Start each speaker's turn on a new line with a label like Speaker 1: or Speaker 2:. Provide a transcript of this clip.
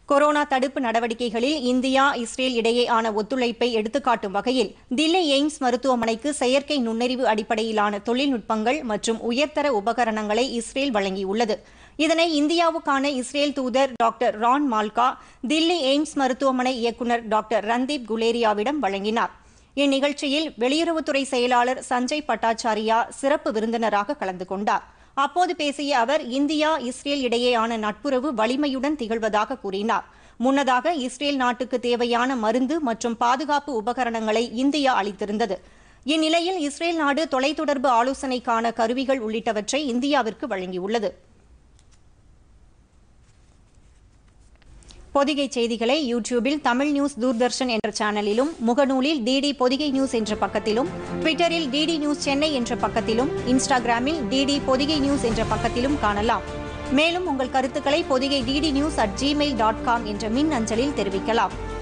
Speaker 1: Corona தடுப்பு நடவடிக்கைகளில் India, Israel இடையேயான ஒத்துழைப்பை எடுத்துக்காட்டும் வகையில் தில்லி எய்ம்ஸ் மருத்துவமனைக்கு செயற்கை நுண்ணறிவு அடிப்படையிலான தொழில்நுட்பங்கள் மற்றும் உயர்தர உபகரணங்களை இஸ்ரேல் வழங்கியுள்ளது. இதனை இந்தியாவுக்கான இஸ்ரேல் தூதர் doctor Ron Malka Delhi AIIMS மருத்துவமனை இயக்குநர் டாக்டர் ரந்தீப் குலேரியாவிடம் வழங்கினார். இந்நிகழ்ச்சியில் வெளியுறவுத்துறை செயலாளர் சஞ்சய் பட்டாச்சாரியா சிறப்பு விருந்தினராக கலந்து கொண்டார். அப்போது பேசிய அவர், இந்தியா, இஸ்ரேல் இடையேயான நட்புறவு வலிமையுடன் திகழ்வதாக கூறினார். முன்னதாக இஸ்ரேல் நாட்டுக்கு தேவையான மருந்து மற்றும் பாதுகாப்பு உபகரணங்களை இந்தியா அளித்திருந்தது. இந்நிலையில் இஸ்ரேல் நாடு தொலைத்தொடர்பு ஆலோசனைக்கான கருவிகள் உள்ளிட்டவற்றை இந்தியாவிற்கு வழங்கியுள்ளது. பொதிகை செய்திகளை யூடியூபில் தமிழ் நியூஸ் தூர்தர்ஷன் என்ற சேனலிலும், முகநூலில் டிடி பொதிகை நியூஸ் என்ற பக்கத்திலும், ட்விட்டரில் டிடி நியூஸ் சென்னை என்ற பக்கத்திலும், இன்ஸ்டாகிராமில் டிடி பொதிகை நியூஸ் என்ற பக்கத்திலும் காணலாம். மேலும் உங்கள் கருத்துக்களை பொதிகை DD News@gmail.com என்ற மின் அஞ்சலில் தெரிவிக்கலாம்.